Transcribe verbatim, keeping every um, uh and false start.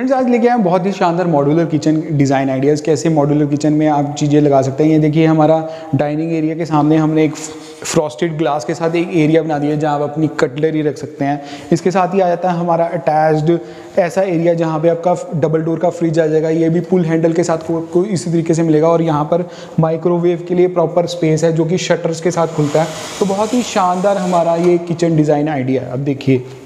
Friends आज लेके आए बहुत ही शानदार मॉड्यूलर किचन डिज़ाइन आइडियाज़। कैसे मॉड्यूलर किचन में आप चीज़ें लगा सकते हैं। ये देखिए हमारा डाइनिंग एरिया के सामने हमने एक फ्रॉस्टेड ग्लास के साथ एक एरिया बना दिया है जहाँ आप अपनी कटलरी रख सकते हैं। इसके साथ ही आ जाता है हमारा अटैच्ड ऐसा एरिया जहाँ पे आपका डबल डोर का फ्रिज आ जाएगा। ये भी पुल हैंडल के साथ को, को इसी तरीके से मिलेगा और यहाँ पर माइक्रोवेव के लिए प्रॉपर स्पेस है जो कि शटर्स के साथ खुलता है। तो बहुत ही शानदार हमारा ये किचन डिज़ाइन आइडिया है। अब देखिए